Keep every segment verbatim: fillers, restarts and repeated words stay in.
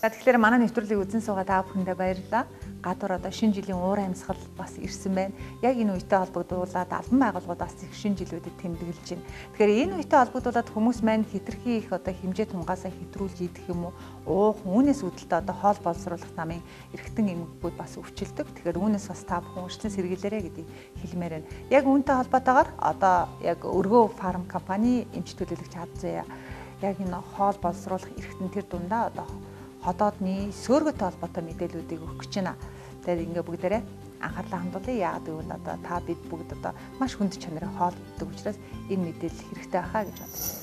За тэгэхээр манай нэвтрүүлгийг үзэн суугаа та бүхэндээ баярлалаа. Гадуур одоо шинэ жилийн уур амьсгал бас ирсэн байна. Яг энэ үетэй холбогдуулаад албан байгууллагуудаас их шинэ жилүүдэд тэмдэглэж байна. Тэгэхээр энэ үетэй холбогдуулаад хүмүүс маань хитрхи их одоо хэмжээ тунгаасаа хэтрүүлж идэх юм уу? Уух, үүнээс үүдэлтэй одоо хоол боловсруулах намын эргэтэн эмгэгүүд бас өвчлөдөг. Тэгэхээр үүнээс бас та бүхэн урьдчилан сэргийлээрэй гэдгийг хэлмээр байна. Яг үүнтэй холбоотойгоор одоо яг өргөө фарм компани эмч төлөөлөгч Азия яг энэ хоол боловсруулах эргэтэн тэр дундаа одоо ходоодны сөөргөтэй холбоотой мэдээллүүдийг өгөх гэж байна. Тэгээд ингээ бүгдээрээ анхаарлаа хандуулъя. Яагаад гэвэл одоо та бид бүгд одоо маш хүнд чанарын хоол иддэг учраас энэ мэдээлэл хэрэгтэй байхаа гэж бодож байна.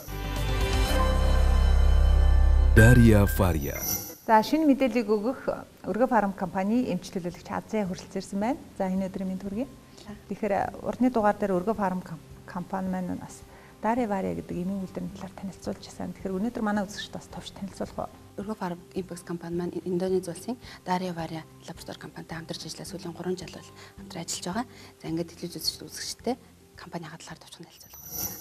Дарья Фария. За шинэ мэдээллийг өгөх өргөө фарм компани эмч төлөөлөгч Азия хүрэлцээрсэн байна. За энэ өдрийн мэнд хүргэе. Тэгэхээр урдны дугаар дээр өргөө фарм компани маань бас Дарья Фария гэдэг эмийн үйлдвэрийн талаар танилцуулж байсан. Тэгэхээр өнөөдөр манай үзэгчд бас товч танилцуулах уу? Өргөө фарм импекс компани маань Индонез улсын Дарья Фария лаборатори компанитай хамтарч ажиллаж сүүлийн гурван жил бол хамтран ажиллаж байгаа. За ингээд телевиз үзэгчд үзэгчтэй компанийн хадлаар товчхон танилцуулах байна.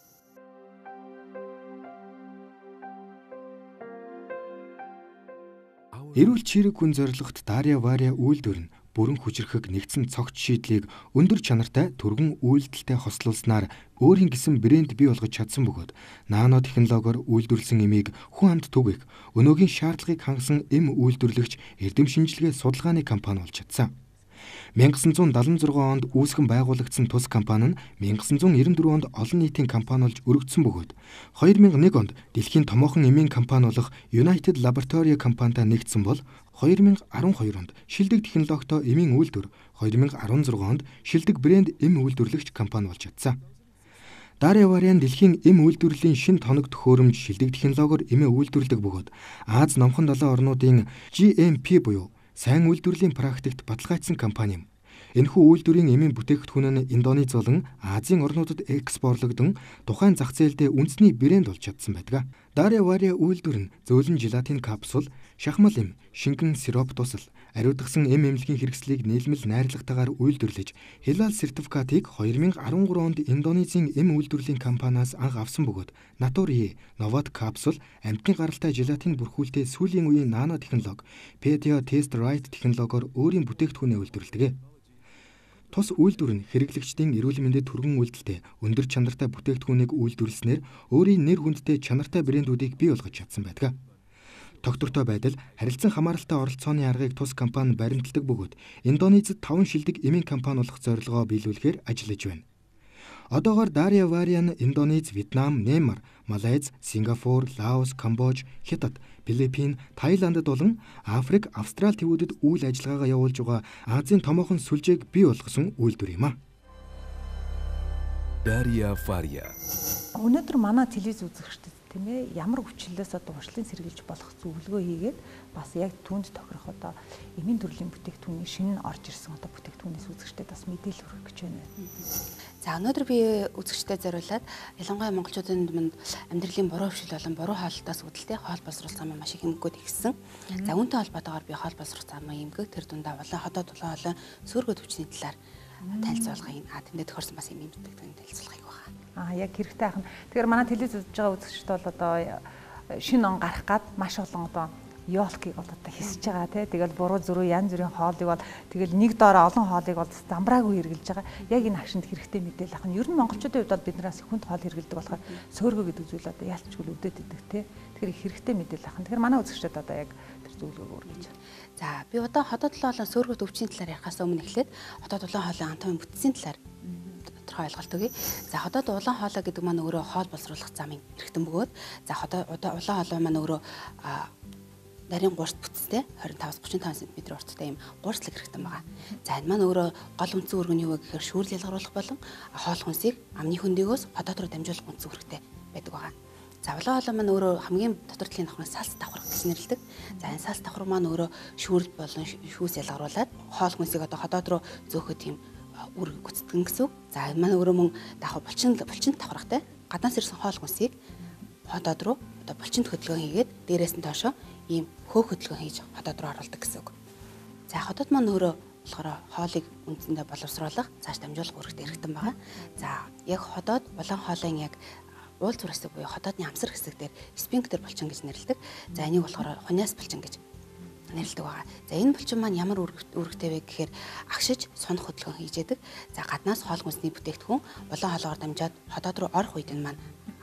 Эрүүл чирэг хүн зорилгот Дарья Фария үйлдвэр нь бүрэн хүчрэхэг нэгдсэн цогц шийдлийг өндөр чанартай түргэн үйлдэлтэй хослуулснаар өөрийн гэсэн брэнд бий болгож чадсан бөгөөд нано технологиор үйлдвэрлэсэн эмийг хүн амд түгээх өнөөгийн шаардлагыг хангасан эм үйлдвэрлэгч эрдэм шинжилгээ судалгааны компани болж чадсан. 천구 седемдесет шесть онд үүсгэн байгуулагдсан тус компани нь 천구 найман дөрвөн онд олон нийтийн компани болж өргөдсөн бөгөөд две тысячи один онд дэлхийн томоохон эмийн компани болох United Laboratory компанитай нэгдсэн бол две тысячи twelve онд шилдэг технологитой эмийн үйлдвэр, две тысячи сixteen онд шилдэг брэнд эм үйлдвэрлэгч компани болж чадсан. Дарья Фария дэлхийн эм үйлдвэрлэлийн шинэ тоног төхөөрөмж шилдэг технологиор эмээ үйлдвэрлэдэг бөгөөд Аз номхон далайн орнуудын G M P буюу сайн үйлдвэрлэлийн практикт баталгаажсан компани юм. Энэхүү үйлдвэрийн эмийн бүтээгдэхүүн нь Индонез болон Азийн орнуудад экспортлогдсон тухайн зах зээлдээ үндэсний брэнд болж чадсан байдаг. Дарья Фария үйлдвэр нь зөөлөн желатин капсул, шахмал эм, шингэн сироп тусал, ариутгасан эм эмнэлгийн хэрэгслийг нийлмэл найрлагатайгаар үйлдвэрлэж, Hilal сертификатыг две тысячи thirteen онд Индонезийн эм үйлдвэрлэлийн компаниас анх авсан бөгөөд Naturi, Novat капсул, амьтны гаралтай желатин бүрхүүлтэй сүүлийн үеийн нано технологи, Petio Test Right технологиор өөрийн бүтээгдэхүүнээ үйлдвэрлэдэг. Тус үйлдвэр нь хэрэглэгчдийн эрүүл мэндэд түргэн үйлдэлтэй өндөр чанартай бүтээгдэхүүнийг үйлдвэрлэснээр өөрийн нэр хүндтэй чанартай брэндүүдийг бий болгож чадсан байдаг. Тогтвортой байдал, харилцан хамааралтай оролцооны аргыг тус компани баримталдаг бөгөөд Индонезэд таван шилдэг эмийн компани болох зорилгоо биелүүлэхээр ажиллаж байна. Одоогоор Дарья Фария нь Индонез, Вьетнам, Мьянмар, Малайз, Сингапур, Лаос, Камбож, Хятад, Филиппин, Таиландд болон Африк, Австрали твүүдэд үйл ажиллагаагаа явуулж байгаа Азийн томоохон сүлжээг бий болгосон үйлдвэр юм а. Дарья Фария. Өнөөдөр манай телевиз үзэгчдэд тийм ээ ямар хүчлээс одоо урьдчилан сэргийлж болох зөвлөгөө хийгээд бас яг түүнд тохирох одоо эмийн төрлийн бүтээгдэхүүний шинэ орж ирсэн одоо бүтээгдэхүүнээс үзэгчдэд бас мэдээлэл хүргэх гэж байна. За өнөөдөр би үзэгчдэд зориулаад ялангуяа монголчуудын дунд амьдралын буруу хөвшил болон буруу хоолтоос үүдэлтэй хоол боловсруулах замын маш их эмгэгүүд ихсэн. За үүнтэй холбоотойгоор би хоол боловсруулах замын эмгэг тэр дундаа улаан ходоод улаан олон сөөргөө төвчний талаар танилцуулгын а тэндээ тохирсон бас эмийн бүтээгдэхүүн танилцуулгыг байна. Аа яг хэрэгтэй ахна. Тэгэхээр манай телевиз үзэж байгаа үзэгчд бол одоо шинэ он гарах гад маш олон одоо ёолкийг бол одоо хисэж байгаа тий. Тэгэл буруу зөрүү янз бүрийн хоолыг бол тэгэл нэг доор олон хоолыг бол замбраагүй хэрглэж байгаа. Яг энэ агшинд хэрэгтэй мэдээлэл ахна. Ер нь монголчуудын хувьд бол биднээс хүнд хоол хэргэлдэг болохоор сөөргөө гэдэг зүйл одоо ялцчгүй өвдөд идэг тий. Тэгэхээр хэрэгтэй мэдээлэл ахна. Тэгэхээр манай үзэгчдэд одоо яг тэр зөвлөгөөг өргөж. За би одоо ходоод улаан олон сөөргөө төвчний талаар ярихаас өмнө эхлээд ходоод улаан хоолын анатомийн бүтцийн талаар тодорхой ойлголт өгье. За ходоод улаан хоолой гэдэг маань өөрөө хоол боловсруулах замын эргэтэн бөгөөд за ходоод улаан хоолой маань өөрөө нарийн гурт бүтцтэй twenty-five to thirty-five см урттай юм гурцлаг эргэтэн байгаа. За энэ маань өөрөө гол үндсэн өргөн юу вэ гэхээр шүүрэл ялгаруулах болон хоол хүнсийг амны хөндөгөөс ходоод руу дамжуулах үндсэн үүрэгтэй байдаг байгаа. За улаан хоолой маань өөрөө хамгийн дотор талын давхрын салс давхрах гэж нэрлэдэг. За энэ салс давхар маань өөрөө шүүрэл болон шүүс ялгаруулад хоол хүнсийг одоо ходоод руу зөөхөд тийм үр гүцэтгэн гэсэн. За энэ маань өөрөө мөн давхар булчин булчин давхрахтай гаднаас ирсэн хоол хүнсийг ходоод руу одоо булчинд хөдөлгөөн хийгээд дээрээс нь доошоо ийм хөөх хөдөлгөөн хийж ходоод руу оруулдаг гэсэн үг. За ходоод маань өөрөө болохоор хоолыг үндсэндээ боловсруулах, цааш дамжуулах үүрэгтэй эргэтэн байгаа. За яг ходоод улаан хоолойн яг уул зур хэсэг буюу хотоодны амсар хэсэг дээр сфинктер булчин гэж нэрлэдэг. За энийг болохоор хуниас булчин гэж нэрлэдэг байгаа. За энэ булчин маань ямар үүрэгтэй вэ гэхээр агшиж сунах хөдөлгөөн хийж яадаг. За гаднаас хоол хүнсний бүтээгдэхүүн улаан хоолоогоор дамжаад хотоод руу орох үед нь маань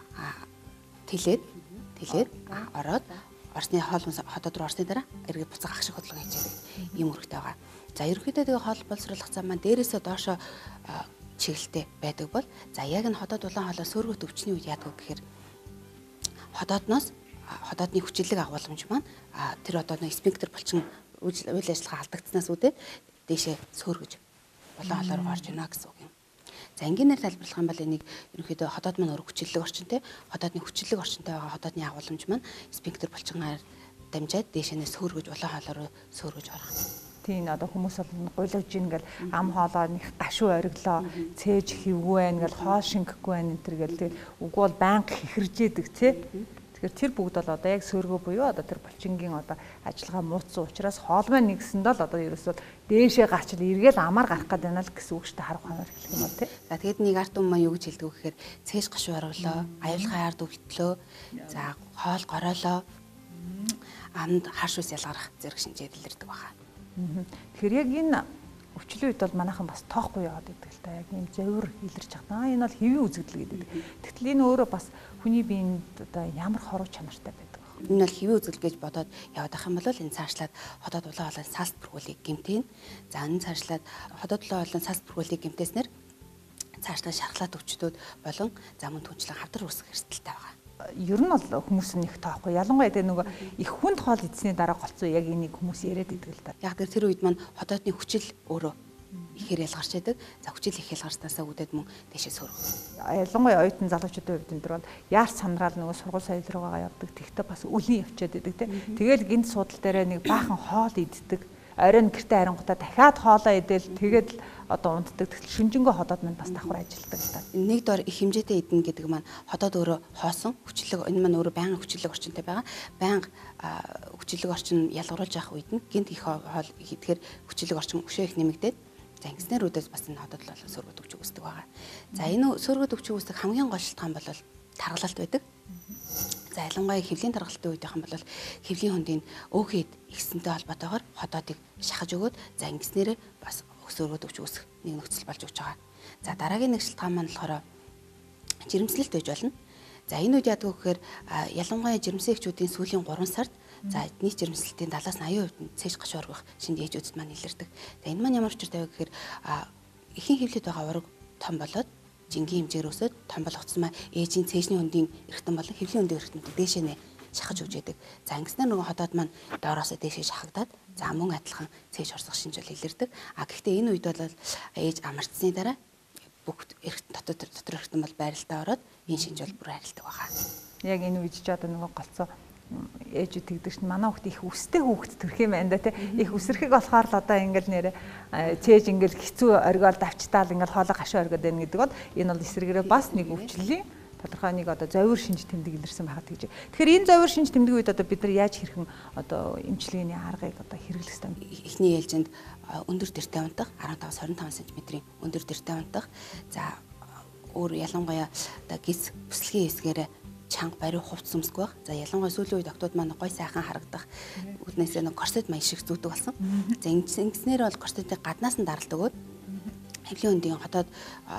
тэлээд тэлээд ороод орсны хоол хүнс хотоод руу орсны дараа эргээд буцах агших хөдөлгөөн хийж яадаг. Ийм үүрэгтэй байгаа. За ерөнхийдөө тэгээ хоол боловсруулах зам маань дээрээсээ доошоо чиглэлтэй байдаг бол за яг нь хотоод улаан хоолой сөөргөт өвчний үед яадаг гэхээр хотоодноос хотоодны хүчлэг агуулмж маань тэр одоо нэг сфинктер булчин үйл ажиллагаа алдагдсанаас үүдээд дээшээ сөөргөж улаан хоолой руу орж ийнэ гэсэн үг юм. За энгийнээр тайлбарлах юм бол энийг ерөнхийдөө хотоод маань өөр хүчлэг орчинтэй хотоодны хүчлэг орчинтэй байгаа хотоодны агуулмж маань сфинктер булчингаар дамжаад дээшээс сөөргөж улаан хоолой руу сөөргөж орох. Тийм одоо хүмүүс бол гуйлж ийн гэл ам хоолоо нэг гашуу ориглоо цээж хөвгүй байх гэл хоол шингэхгүй байх энэ төр гэл тэгэл үгүй бол байнга хихэрж идэг тий. Тэгэхээр тэр бүгд бол одоо яг сөөргөө буюу одоо тэр булчингийн одоо ажиллагаа мууцсан учраас хоол маань нэгсэндээ л одоо ерөөсөө дээшээ гачил эргээл амаар гарах гээд байна л гэсэн үг шүү дээ харах ханаар хэлэх юм бол тий. За тэгэд нэг ард түмэн маань юу гэж хэлдэг вэ гэхээр цээж гашуу ориглоо аюулгай ард өвтлөө за хоол гороолоо амд харш ус ялгарах зэрэг шинжээр илэрдэг байна. Тэгэхээр яг энэ өвчлөлийн үед бол манайхан бас тоохгүй яваад идэг л та яг юм зовир илэрч чадна. Энэ бол хэвийн үзэгдэл гэдэг. Тэгтэл энэ өөрөө бас хүний биед одоо ямар хоруу чанартай байдаг вэ? Энэ бол хэвийн үзэгдэл гэж бодоод яваад ах юм бол энэ цаашлаад хотоод улаан хоолойн салт бүргүүлийг гэмтэн. За энэ цаашлаад хотоод улаан хоолойн салт бүргүүлийг гэмтээснээр цаашлаад шархлаад өвчтүүд болон замун түнчлэн хавдар үүсэх эрсдэлтэй байгаа. Ер нь бол хүмүүс нэг тоохгүй. Ялангуяа тэгээ нөгөө их хүнд хоол идсний дараа голцоо яг энийг хүмүүс яриад идэг л да. Яг тэр үед маань хотоодны хүчил өөрөө ихээр ялгарч байдаг. За хүчил их ялгарснасаа үүдээд мөн дэшээ сөрөг. Ялангуяа оюутан залуучуудын хувьд энэ дөр бол яарч сандрал нөгөө сургууль соёл руугаа явдаг. Тэгтээ бас үлийн явчаад идэг те. Тэгэл гинт суудал дээрээ нэг баахан хоол иддэг. Оройн гэртээ харангуйтаа дахиад хоолоо идэл тэгээд л одоо унтдаг. Тэгтэл шүнжэнгөө хотоод маань бас давхар ажилладаг л та. Нэг дор их хэмжээтэй идэнэ гэдэг маань хотоод өөрөө хоосон хүчлэг энэ маань өөрөө байнга хүчлэг орчинтай байгаа. Байнга хүчлэг орчин ялгаруулж явах үед нь гинт их хоол идэхээр хүчлэг орчин өшөө их нэмэгдээд за ингэснээр үүдээс бас энэ хотод л сөргөт өвч үүсдэг байгаа. За энэ сөргөт өвч үүсдэг хамгийн гол шалтгаан бол таргалалт байдаг. За ялангуяа хэвлийн таргалтын үед яхан бол хэвлийн хөндийн өөхөд ихсэнтэй холбоотойгоор хотоодыг шахаж өгөөд за ингэснээр бас сөргөт өвч үүсэх нэг нөхцөл болж өгч байгаа. За дараагийн нэг шалтгаан маань болохоор жирэмслэлт байж болно. За энэ үед яадаг вэ гэхээр ялангуяа жирэмсэн эхчүүдийн сүүлийн гурван сард за нийт жирэмслэлтийн талаас нь аян хувьд цээж гаш оргох шинж ээжүүдэд маань илэрдэг. За энэ маань ямар учиртай вэ гэхээр ихэнх хэвлэд байгаа ураг том болоод жингийн хэмжээр өсөд том болгоцсон маа ээжийн цээжний хөндийн эргэтэн болон хэвлийн хөндийн эргэтэнүүд дээшээ нэ шахаж өгч яадаг. За ингэснээр нөгөө хотоод маань доороосоо дээшээ шахагдаад за мөн адилхан цээж орсох шинж бол илэрдэг. А гэхдээ энэ үед бол ээж амарцсны дараа бүх эргэтэн дотор дотор эргэтэн бол байралтаа ороод энэ шинж бол бүр арилдаг байгаа. Яг энэ үед ч одоо нөгөө голцоо ээжүүд тэгдэг чинь манай хүүхд их өстэй хүүхд төрх юм байна да тий. Их өсөрхийг болохоор л одоо ингээл нэрэ цээж ингээл хэцүү оргиол давчтаал ингээл хоолой гашуу оргиод байна гэдэг бол энэ бол эсрэгээрээ бас нэг өвчлөлийн тодорхой нэг одоо зовир шинж тэмдэг илэрсэн байхад гэж. Тэгэхээр энэ зовир шинж тэмдэг үед одоо бид нар яаж хэрхэн одоо эмчилгээний аргыг одоо хэрэглэх ёстой вэ? Эхний ээлжинд өндөр дэртэй унтах арван таваас хорин таван сантиметрийн өндөр дэртэй унтах. За өөр ялангуяа одоо гис бүслэгийн хэсгээрээ чанга бариу хувцс өмсгөх байх. За ялангуяа сүүлийн үед октод маань гой сайхан харагдах. Үднээсээ нэг корсет маяг шиг зүүдэг болсон. За ингэснээр бол корсетыг гаднаас нь даралт өгөөд хэвлийн хөндийн хотоод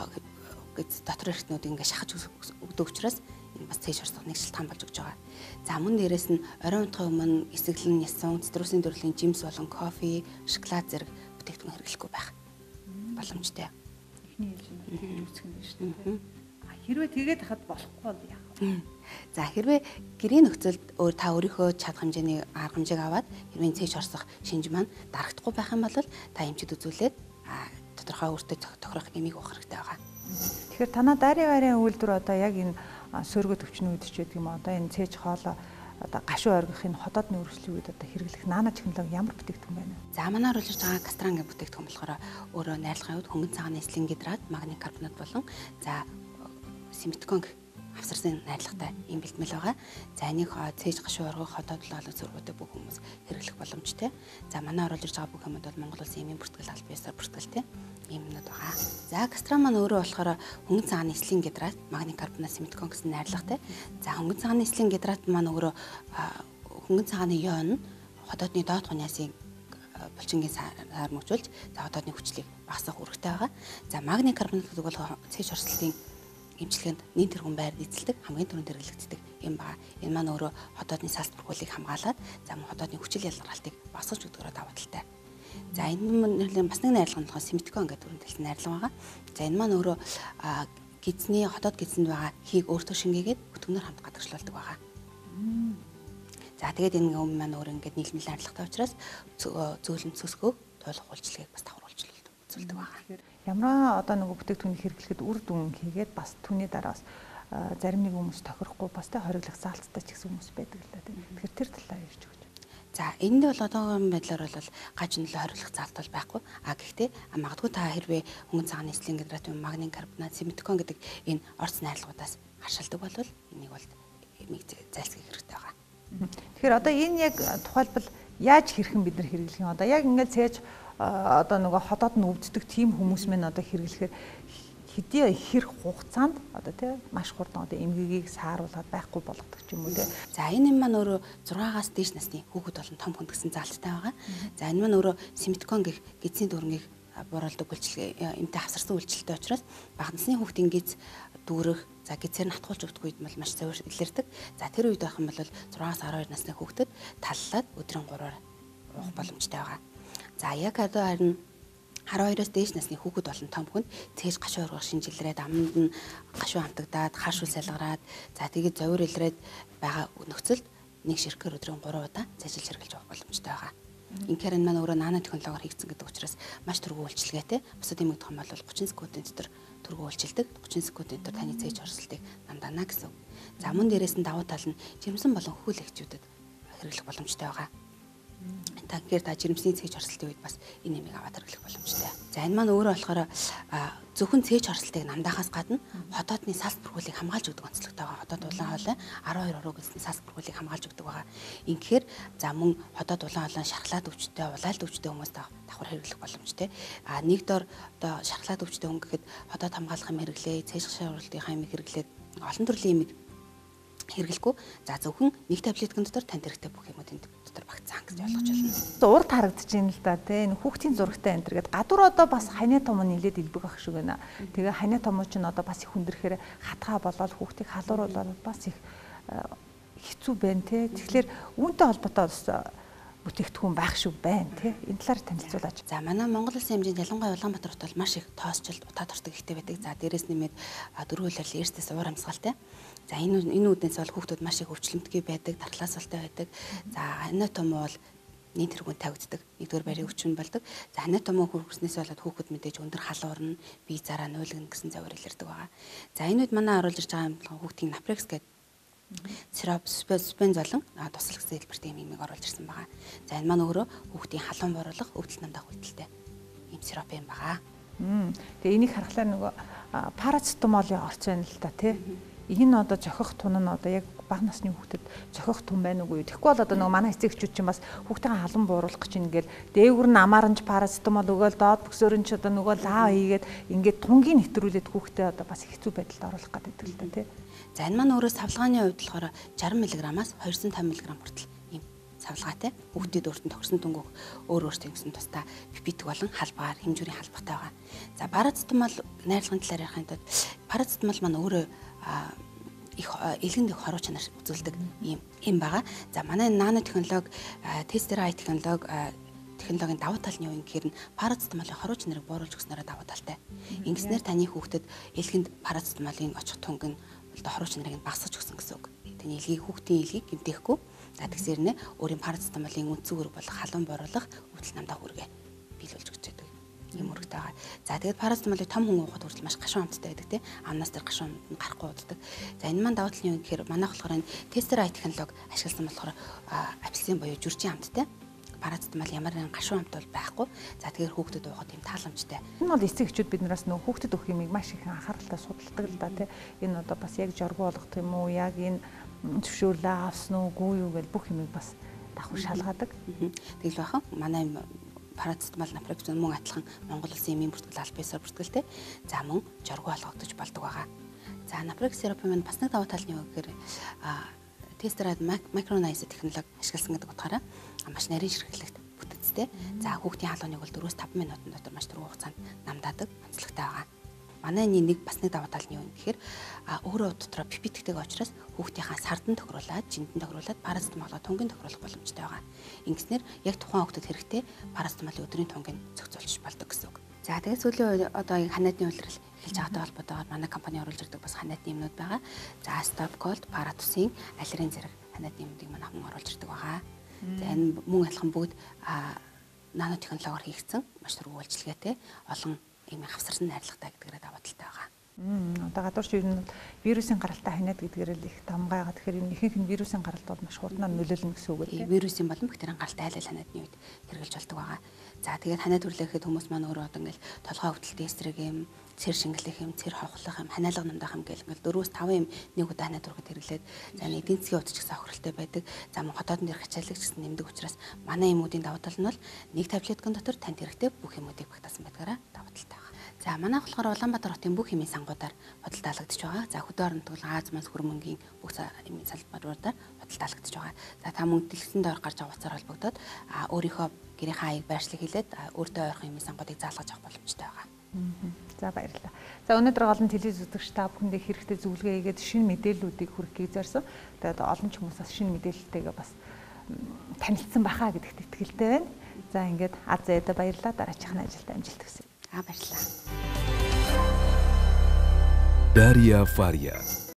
гэж дотор эрхтнүүд ингээ шахаж өгдөг учраас энэ бас цээж орсох нэг шалтгаан болж өгч байгаа. За мөн дээрэс нь оройн унтахын өмнө эсэглэн ясан, цитрусийн төрлийн жимс болон кофе, шоколад зэрэг бүтээгдэхүүн хэрэглэхгүй байх боломжтой. Эхний ээлжинд үүсгэх юм шүү дээ. А хэрвээ тэгээд хахад болохгүй бол яах вэ? За хэрвээ гэрийн нөхцөлд өөр та өөрийнхөө чадах хэмжээний арга хэмжээг аваад хэрвээ цээж орсох шинж маань дарагдахгүй байх юм бол та эмчид үзүүлээд тодорхой өөртөө тохирох эмийг уух хэрэгтэй байгаа. Тэгэхээр танаа дарийн варын үйлдвэр одоо яг энэ сөргөт өвчнөө үдч гэдэг юм одоо энэ цээж хоолоо одоо гашуу оргихын хотоодны өргөслийн үед одоо хэрэглэх наана технологи ямар бүтээгдэхүүн байна вэ? За манайд урьж байгаа кастрангийн бүтээгдэхүүн болохоор өөрөө найрлагын үед хөнгөн цагааны эслэн гидрат, магний карбонат болон за симметикон авсарсан найрлагатай юм бэлтгэл байгаа. За энийг цээж гашуу оргох хотоод л олоо зургуудыг бүх хүмүүс хэрэглэх боломжтой. За манай оруулж байгаа бүх юмуд бол Монгол Улсын эмийн бүртгэл аль биесээр бүртгэлтэй. юм нүүд байгаа. За гастрам маань өөрөө болохоор хөнгөн цагааны эслийн гидрат, магний карбонат, симиткон гэсэн найрлагатай. За хөнгөн цагааны эслийн гидрат маань өөрөө хөнгөн цагааны ион хотоодны доод хуняасыг булчингийн саар мөчүүлж за хотоодны хүчлийг багасгах үүрэгтэй байгаа. За магний карбонат гэдэг бол цээж орсолтын эмчилгээнд нийт тэргуун байр эзэлдэг, хамгийн түрүүнд хэрэглэгддэг юм байна. Энэ маань өөрөө хотоодны салбархуулыг хамгаалаад за мөн хотоодны хүчил ялгаралтыг багасгаж өгдөгөөр даваа талтай. За энэ нь бас нэг найрлага нь болохоор симиткон гэдэг төрөнд хэлсэн найрлага байгаа. За энэ маань өөрөө гидсний хотоод гидсэнд байгаа хийг өөртөө шингээгээд бүтгэнээр хамт гадагшлуулдаг байгаа. За тэгээд энэ өмнө маань өөр ингээд нийлмэл найрлагатай учраас зөөлөн цөсгөө тойлох үйлчлэгийг бас давхар үйлчлүүлдэг үзүүлдэг байгаа. Ямар одоо нөгөө бүтээгдэхүүнийг хэрэглэхэд үр дүн хийгээд бас түүний дараа бас зарим нэг хүмүүс тохирохгүй бас тэ хориглох заалттай ч гэсэн хүмүүс байдаг л да. Тэгэхээр тэр талаар ярьж өгч. За энд бол одоогийн байдлаар бол гажинлоо хориглох заалт бол байхгүй. А гэхдээ магадгүй та хэрвээ хөнгөн цагааны эслийн гидрат, магний карбонат, симиткон гэдэг энэ орц найрлагуудаас харшилдаг бол энийг бол эмийг зайлсхийх хэрэгтэй байгаа. Тэгэхээр одоо энэ яг тухайлбал яаж хэрхэн бид нар хэрэглэх юм? Одоо яг ингээд цээж одоо нөгөө хотоод нь өвддөг тийм хүмүүс мэн одоо хэрэглэхээр хэдий хэрэг хугацаанд одоо тий маш хурдан одоо эмгэгийг сааруулаад байхгүй болгодог ч юм уу тий. За энэ юм маань өөрөө зургаагаас дээш насны хүүхэд болон том хүнд гэсэн заалттай байгаа. За энэ маань өөрөө симиткон гэх гидсийн дүрмийг бууруулдаг үйлчлэг эмтэй хавсарсан үйлчлэлтэй учраас бага насны хүүхдийн гиз дүүрэх за гидсээр натгуулж өгдөг үед бол маш завир илэрдэг. За тэр үед байх юм бол зургаас арван хоёр насны хүүхдэд таллаад өдрийн гурваар уух боломжтой байгаа. За яг одоо харин арван хоёроос дээш насны хүүхэд болон том хүнд цээж гашуу ургах шинжилрээд аманд нь гашуу хантагдаад хаш үл салгараад за тэгээд завир илрээд байгаа нөхцөлд нэг ширхгээр өдрийн гурван удаа цэжилж хэрглэж авах боломжтой байгаа. Инхээр энэ маань өөрөө нано технологиор хийгдсэн гэдэг учраас маш түргэн үйлчилгээтэй. Бусад эмэг том бол гучин секундын дотор түргэн үйлчилдэг. гучин секундын дотор таны цээж орсолтыг намдаана гэсэн. За мөн дээрээс нь давуу тал нь жирэмсэн болон хөхүүлэгчүүдэд хэрэглэх боломжтой байгаа. Та гэхээр та жирэмсний цээж орсолтын үед бас энэ нэмийг аваад хэрэглэх боломжтой. За энэ маань өөрөө болохоор зөвхөн цээж орсолтыг намдаахаас гадна хотоодны салбархуулыг хамгаалж өгдөг онцлогтой байгаа. Хотоод улаан хоолой арван хоёр оруу гэсэн салбархуулыг хамгаалж өгдөг байгаа. Инхээр за мөн хотоод улаан хоолой шархлаад өвчтэй, улаалд өвчтэй хүмүүст давхар хэрэглэх боломжтой. А нэг дор одоо шархлаад өвчтэй хүн гэхэд хотоод хамгаалах юм хэрэглээ, цээж шааралтынхаа юм хэрэглээд олон төрлийн юм хэрэглэхгүй. За зөвхөн нэг таблеткын дотор танд хэрэгтэй бүх юмуд энд дотор багцсан гэж ойлгож байна. Урд харагдаж байна л да тий. Энэ хүүхдийн зурагтай энэ төр гээд гадуур одоо бас ханиа том нь нилээд илбэг ах шиг байна. Тэгээ ханиа том ч нь одоо бас их хүндрэхээр хатгаа болоод хүүхдийг халууруулаад бас их хэцүү байна тий. Тэгэхээр үүнтэй холбоотой бас бүтээгдэхүүн байх шиг байна тий. Энэ талаар танилцуулаач. За манай Монгол Улсын хэмжээнд ялангуяа Улаанбаатар хот бол маш их тоосчлт утаад ордог ихтэй байдаг. За дээрэс нэмээд дөрвөлөл эрсдэс уур амьсгалтай. За энэ энэ үднээс бол хүүхдүүд маш их өвчлөмтгий байдаг, тархлаасалтай байдаг. За анатоми бол нийт тэргүүн тавигддаг. Нэгдүгээр барийн өвчин болдог. За анатоми хүрснээс болоод хүүхэд мэдээж өндөр халуурна, бие зараа нуулгана гэсэн завар илэрдэг байгаа. За энэ үед манай оруулж ирж байгаа юм хүүхдийн напрекс гэдэг сироп спен золон тусал гэсэн хэлбэртэй юм имийг оруулж ирсэн байгаа. За энэ маань өөрөө хүүхдийн халуун бууруулах, өвдөл намдаах үйлдэлтэй ийм сироп юм байгаа. Тэгээ энийг харахаар нөгөө парацетамолын орц байна л та тий. Энэ одоо зохих тун нь одоо яг бага насны хүүхдэд зохих тун байна уу? Тэгэхгүй бол одоо нөгөө манай эцэгчүүд чинь бас хүүхдийн халуун бууруулах гэж ингээл дээгүр нь амааранч парацетамол өгөөл доод бөксөөр нь ч одоо нөгөө лаа хийгээд ингээд тунгийн нэвтрүүлээд хүүхдэд одоо бас хэцүү байдалд оруулах гэдэг л та тий. За энэ маань өөрөө савлгааны хувьд болохоор шарм миллиграммаас двести пять миллиграмм хүртэл ийм савлгаатай. Хүүхдэд өөртөө тохирсон түнгөөх өөр өөртөө гэсэн тусдаа пипид болон халбаар хэмжүүрийн халбартай байгаа. За парацетамол найрлагын талаар ярихын тулд парацетамол маань өөрөө их элгэнд их хоруу чанар үзүүлдэг юм юм байгаа. За манай нано технологи, тестерай технологи технологийн давуу тал нь юу юм гэхээр парацетамолын хоруу чанарыг бууруулж өгснөөр давуу талтай. Ингэснээр таны хүүхдэд элгэнд парацетамолын очих тунг нь хоруу чанарыг багасгаж өгсөн гэсэн үг. Таны элгийг хүүхдийн элгийг гэмтээхгүй. За тэгсээр нэ өөрийн парацетамолын үндсэн үүрэг болох халуун бууруулах, өвдөл намдаах үүргээ биелүүлж өгч байдаг юм үүрэгтэй байгаа. За тэгээд парацетамолыг том хүн уухад хүртэл маш гашуун амттай байдаг тийм. Амнаас тэр гашуун амт нь гарахгүй уддаг. За энэ маань давуу тал нь юу гэхээр манайх болохоор энэ тестерай технологи ашигласан болохоор апельсин буюу жүрчийн амттай. Парацетамол ямар нэгэн гашуун амт бол байхгүй. За тэгэхээр хүүхдэд уухад юм тааламжтай. Энэ бол эцэгчүүд биднээс нөө хүүхдэд өгөх юмыг маш их анхааралтай судалдаг л да тий. Энэ одоо бас яг жоргуу болгох юм уу? Яг энэ зөвшөөрлөө авсан уу, үгүй юу гэж бүх юмыг бас давхар шалгадаг. Тэгэл бахан манай парацетамол, напроксон мөн адилхан Монгол улсын эмийн бүртгэл аль биесээр бүртгэлтэй. За мөн жоргуу олгогдож болдог байгаа. За напроксиропын маань бас нэг давуу тал нь юу гэхээр тестерад микронайз технологи ашигласан гэдэг утгаараа маш нарийн ширхэглект бүтэцтэй. За хүүхдийн халууныг бол дөрвөөс таван минутын дотор маш түргэн хугацаанд намдаадаг онцлогтой байгаа. Манай нэг бас нэг давуу тал нь юу юм гэхээр өөрөө дотроо пипеттэй учраас хүүхдийнхаа сардан тохируулаад, жиндэн тохируулаад парацетамолоо тунгийн тохируулах боломжтой байгаа. Ингэснээр яг тухайн хүүхдэд хэрэгтэй парацетамолын өдрийн тунгийг зохицуулж болдог гэсэн үг. За тэгээд сүүлийн үед одоо ханиадны улирал эхэлж байгаатай холбоотойгоор манай компани оруулж ирдэг бас ханиадны юмнууд байгаа. За Stop Cold, Paratusin, Алирин зэрэг ханиадны юмнуудыг манай хүн оруулж ирдэг байгаа. За энэ мөн адилхан бүгд нано технологиор хийгдсэн маш түргэн үйлчилгээтэй олон ийм хавсарсан найрлагатай гэдгээрээ даваа талтай байгаа. Одоо гадуурч ер нь вирусын гаралтай ханиад гэдгээр л их дамгайгаа. Тэгэхээр энэ ихэнх нь вирусын гаралт бол маш хурднаар нөлөөлнө гэсэн үг үү? Вирусын болон бактерийн гаралтай айл ал ханиадны үед хэрэгжилж болдог байгаа. За тэгээд ханиад хүрлээхэд хүмүүс маань өөрөө одоо ингээл толгой хөвдөлтийн эсрэг юм, цэр шингэлэх юм, цэр хавхлах юм, ханиалга намдах юм гэл ингээл дөрвөөс таван юм нэг удаа ханиад хүргэхэд хэрэглээд за нэг эдийн засгийн хувьд ч гэсэн охиролтой байдаг. За мөн хотоодны дээрх ачааллыг ч гэсэн нэмдэг учраас манай эмүүдийн давуу тал нь бол нэг таблеткын дотор танд хэрэгтэй бүх эмүүдийг багтаасан байдгаараа давуу талтай байгаа. За манайх болохоор Улаанбаатар хотын бүх эмийн сангуудаар худалдаалагдж байгаа. За хөдөө орон нутгийн Аз мас хөрмөнгийн бүх эмийн салбаруудаар худалдаалагдж байгаа. За та мөн дэлгэцэн доор гарч байгаа уцаар холбогдоод өөрийнхөө гэрийнхээ аяг байршлыг хийлээд өөртөө ойрхон эмийн сангуудыг заалгаж авах боломжтой байгаа. За баярлалаа. За өнөөдөр голон телевиз үзэгч та бүхэндээ хэрэгтэй зөвлөгөө хийгээд шинэ мэдээллүүдийг хүргэхийг зорьсон. Тэгээд олон ч хүмүүсээс шинэ мэдээлэлтэйгээ бас танилцсан бахаа гэдэгт итгэлтэй байна. За ингээд аз зээдэ баярлалаа. Дараачихны ажилд амжилт хүсье. А баярлалаа. Дарья Фария